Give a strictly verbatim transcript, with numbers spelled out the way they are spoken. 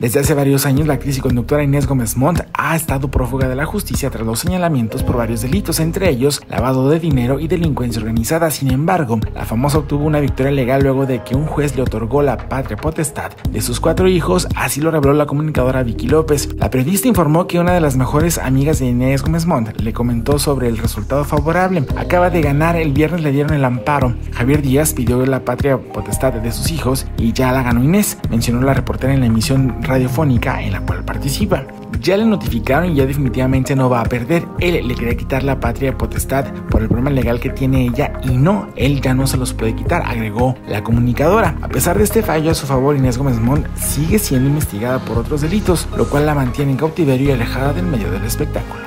Desde hace varios años, la actriz y conductora Inés Gómez Montt ha estado prófuga de la justicia tras los señalamientos por varios delitos, entre ellos lavado de dinero y delincuencia organizada. Sin embargo, la famosa obtuvo una victoria legal luego de que un juez le otorgó la patria potestad de sus cuatro hijos, así lo reveló la comunicadora Vicky López. La periodista informó que una de las mejores amigas de Inés Gómez Montt le comentó sobre el resultado favorable. Acaba de ganar, el viernes le dieron el amparo. Javier Díaz pidió la patria potestad de sus hijos y ya la ganó Inés, mencionó la reportera en la emisión radiofónica en la cual participa. Ya le notificaron y ya definitivamente no va a perder. Él le quería quitar la patria potestad por el problema legal que tiene ella y no, él ya no se los puede quitar, agregó la comunicadora. A pesar de este fallo a su favor, Inés Gómez Montt sigue siendo investigada por otros delitos, lo cual la mantiene en cautiverio y alejada del medio del espectáculo.